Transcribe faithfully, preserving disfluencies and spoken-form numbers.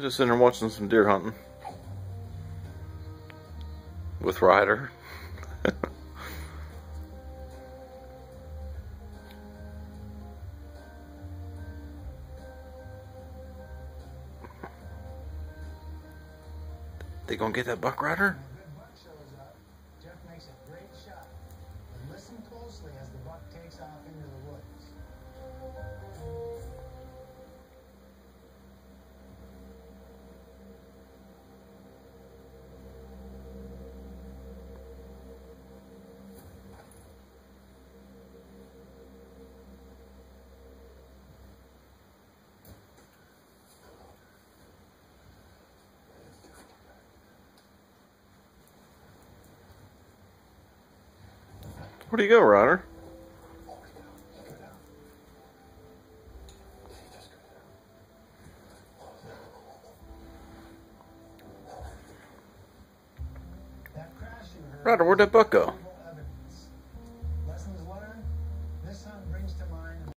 Just sitting there watching some deer hunting with Ryder. They gonna get that buck, Ryder? Good buck shows up. Jeff makes a great shot. And listen closely as the buck takes off into the woods. Where do you go, Ryder? Ryder, where'd that buck go? Lessons learned. This hunt brings to mind